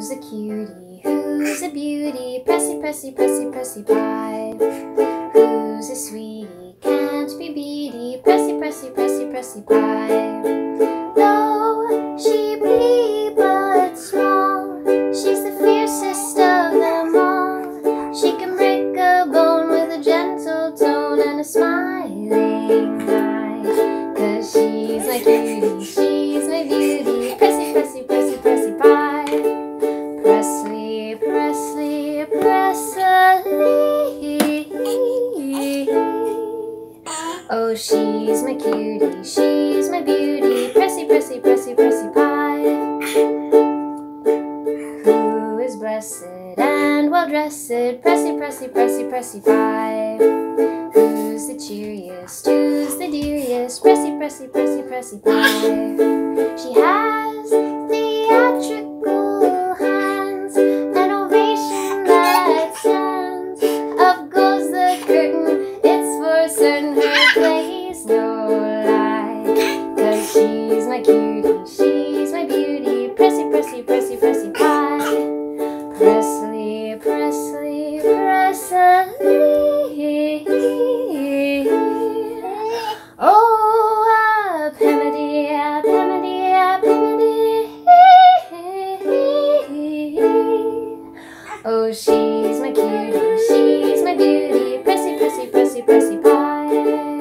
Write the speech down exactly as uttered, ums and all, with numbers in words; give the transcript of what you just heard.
Who's a cutie? Who's a beauty? Pressy, Pressy, Pressy, Pressy Pie. Who's a sweetie? Can't be beaty. Pressy, Pressy, Pressy, Pressy Pie. Though she be but small, she's the fiercest of them all. She can break a bone with a gentle tone and a smiling eye. 'Cause she's my cutie, she's my beauty. Pressy, Pressy, Pressy, Pressy Pie. Pressly, Pressly, Pressly. Oh, she's my cutie, she's my beauty. Pressy, Pressy, Pressy, Pressy Pie. Who is blessed and well dressed? Pressy, Pressy, Pressy, Pressy Pie. Who's the cheeriest? Who's the dearest? Pressy, Pressy, Pressy, Pressy Pie. She has theatrical hands, an ovation that stands. Up goes the curtain, it's for certain her play's no lie. 'Cause she's my cutie, she's my beauty. Pressy, Pressy, Pressy, Pressy Pie. Pressly, Pressly, Pressly. Oh, A.M.Publish, A.M.Publish, A.M.Publish. Oh, she's my cutie, she's my beauty. Pressy, Pressy, Pressy, Pressy Pie.